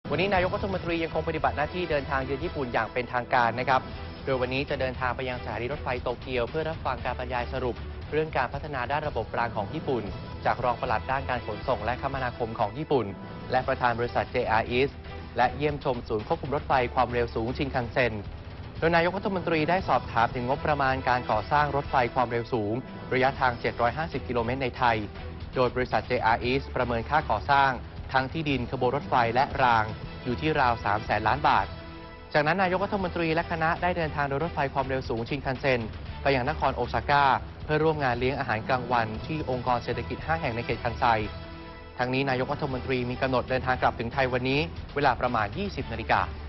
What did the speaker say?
วันนี้นายกรัฐมนตรียังคงปฏิบัติหน้าที่เดินทางเยือนญี่ปุ่นอย่างเป็นทางการนะครับโดยวันนี้จะเดินทางไปยังสถานีรถไฟโตเกียวเพื่อรับฟังการบรรยายสรุปเรื่องการพัฒนาด้านระบบรางของญี่ปุ่นจากรองปลัดด้านการขนส่งและคมนาคมของญี่ปุ่นและประธานบริษัท JR East และเยี่ยมชมศูนย์ควบคุมรถไฟความเร็วสูงชินคันเซ็นโดยนายกรัฐมนตรีได้สอบถามถึงงบประมาณการก่อสร้างรถไฟความเร็วสูงระยะทาง 750 กิโลเมตรในไทยโดยบริษัท JR East ประเมินค่าก่อสร้างทั้งที่ดินขบวนรถไฟและรางอยู่ที่ราว 300,000 ล้านบาทจากนั้นนายกรัฐมนตรีและคณะได้เดินทางโดยรถไฟความเร็วสูงชินคันเซ็นไปยังนครโอซาก้าเพื่อร่วมงานเลี้ยงอาหารกลางวันที่องค์กรเศรษฐกิจ5แห่งในเขตคันไซทั้งนี้นายกรัฐมนตรีมีกำหนดเดินทางกลับถึงไทยวันนี้เวลาประมาณ 20 นาฬิกา